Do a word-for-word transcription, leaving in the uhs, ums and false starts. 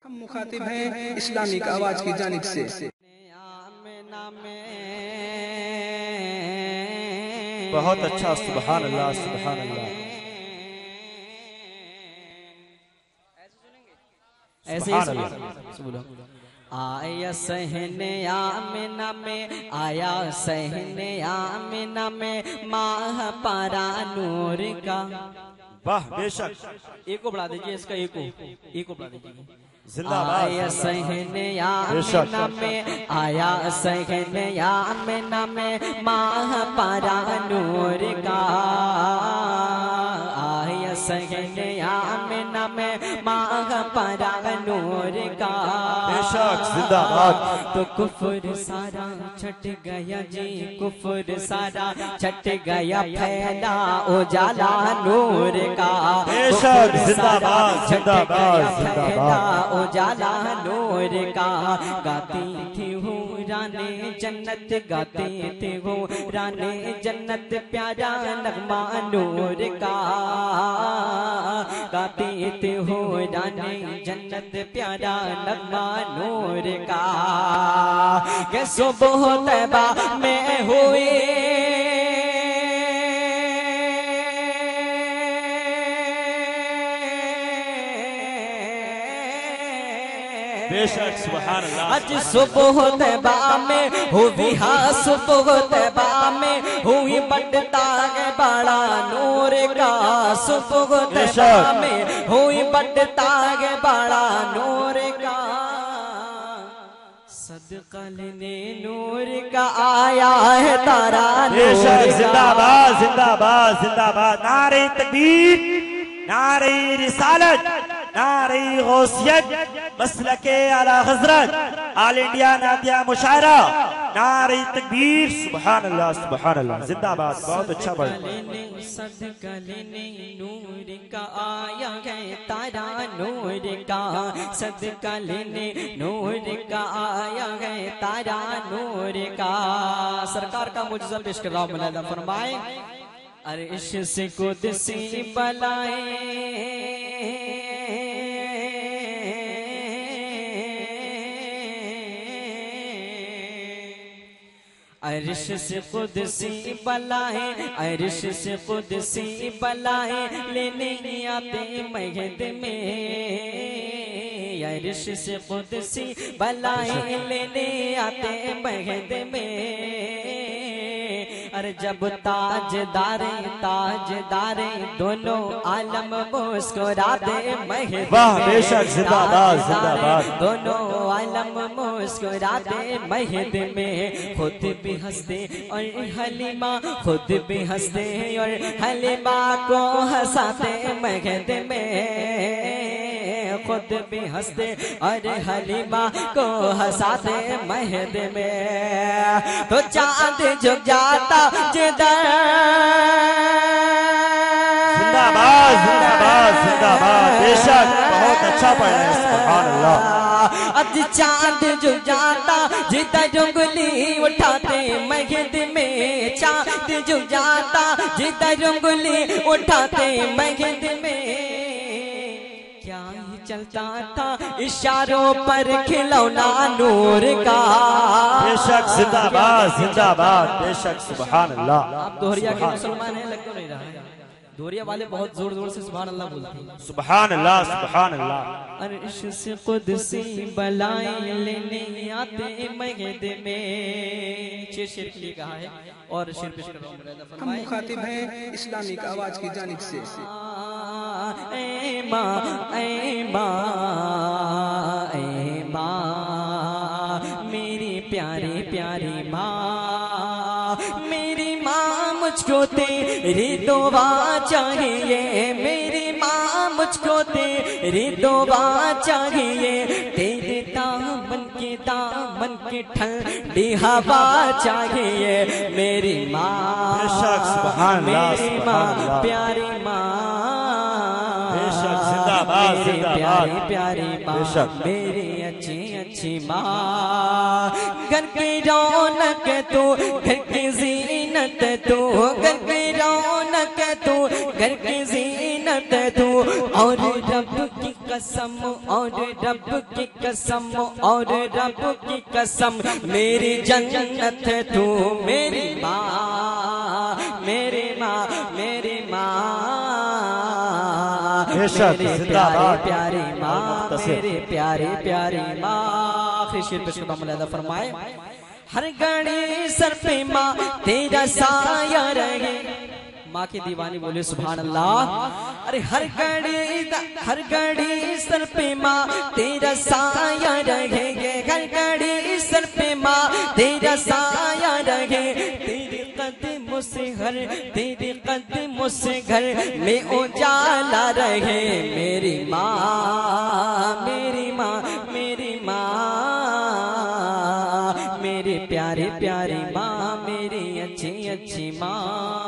हम मुखातिब हैं इस्लामिक आवाज की जानिब से। बहुत अच्छा, सुभान अल्लाह सुभान अल्लाह। ऐसे ही बोलो। आया सहने आमिना में, आया सहने आमिना में माह पारा नूर का। वाह बेशक, एक को बढ़ा दीजिए, इसका एक को एक को बढ़ा दीजिए। जिंदाबाद। आया सहने आमिना में, आया सहने आमिना में माह पारा नूर का। आया सहने आमिना में माह पारा नूर का। बेशक जिंदाबाद। तो कुफर सारा छट गया जी, कुफर सारा छट गया, फैला उजाला नूर का। बेशक जिंदाबाद जिंदाबाद जिंदाबाद। उजाला नूर का। गाती थी हूँ राने जन्नत, गाते थे हूँ राने जन्नत, प्यारा नगमा नूर का। गाते थे हूँ राने जन्नत, प्यारा नगमा नूर का। के सुबह तैबा में हुई बेशक सुभान अल्लाह। आज सुबह तैबा में हुई, हाँ सुबह तैबा में हुई, बढ़ता है बड़ा नूर का। सुबह तैबा में हुई, बढ़ता है बड़ा नूर का। सदका लेने नूर का आया है तारा नूर। जिंदाबाद जिंदाबाद जिंदाबाद। नारे तकबीर, नारे रिसालत, नारे गौसियत, मसलके आला हजरत, आल इंडिया नादिया मुशायरा, नारे तकबीर, सुभान अल्लाह सुभान अल्लाह। जिंदाबाद। बहुत अच्छा बढ़। सदका लेने नूर का आया है तारा नूर का। सदका लेने नूर का आया है तारा नूर का। सरकार का मुजज़्ज़ा पेश कर रहा हूं, मुलाहिज़ा फरमाए। अर्श से कुदसी बलाए, अर्श से कुदसी बलाए, अर्श से कुदसी बलाए, लेने आते महद में। अर्श से कुदसी बलाए, लेने आते महद में। अरे जब ताजदारे ताजदारे दोनों आलम मुस्कुराते महद। वाह बेशक जिंदाबाद जिंदाबाद। दोनों आलम मुस्कुराते महद में। खुद भी हंसते और हलीमा, खुद भी हंसते और हलीमा को हंसाते महद में। खुद भी हंसते और हलीमा को हंसाते महद में। तो चांद झुक जाता जिधर। जिंदाबाद जिंदाबाद जिंदाबाद। बेशक बहुत अच्छा पढ़ रहे हैं, सुभान अल्लाह। अब चांद झुक जाता जिधर उंगली उठाते महद में। चांद झुक जाता जिधर उंगली उठाते महद में। क्या ही चलता था इशारों पर खिलौना नूर का। बेशक जिंदाबाद जिंदाबाद। बेशक सुभान अल्लाह। आप दोहरिया के मुसलमान हैं, लग तो नहीं रहा है। दोहरिया वाले बहुत जोर जोर से सुभान अल्लाह बोलते हैं। सुभान अल्लाह सुभान अल्लाह। अर्श से कुदसी बलाए, लेने आते महद में। छह शेर के लिए कहा है और शेर पेश कर रहा हूं। हम मुखातिब हैं इस्लामिक आवाज की जानिब से। ऐ माँ ऐ माँ ऐ माँ, मेरी प्यारी प्यारी माँ, मेरी माँ मुझको तेरी दुआ चाहिए। मेरी माँ मुझको तेरी दुआ चाहिए। तेरे दामन के दामन की ठंडी हवा चाहिए। मेरी माँ मेरी माँ प्यारी माँ, मेरी प्यारी प्यारी माँ, मेरी अच्छी अच्छी माँ। घर की रौनक तू, घर की जीनत तू, घर की रौनक तू, घर की जीनत तू। और रब की कसम और रब की कसम और रब की कसम मेरी जन्नत तू मेरी माँ मेरी माँ मेरी माँ मेरे प्यारे प्यारे माँ मेरे प्यारे प्यारे माँ। आखिरी शेर पे शुक्र मुलादा फरमाए। हर घड़ी सर पे माँ तेरा साया रहे। माँ की दीवानी बोले सुभान अल्लाह। अरे हर घड़ी हर घड़ी सर पे माँ तेरा साया रहेंगे। हर घड़ी सर पे माँ तेरा साया रहे। तेरे कदमों से घर तेरे कदमों से घर में उजाला रहे। मेरी माँ मेरी माँ मेरी माँ मेरी प्यारी प्यारी माँ मेरी अच्छी अच्छी माँ।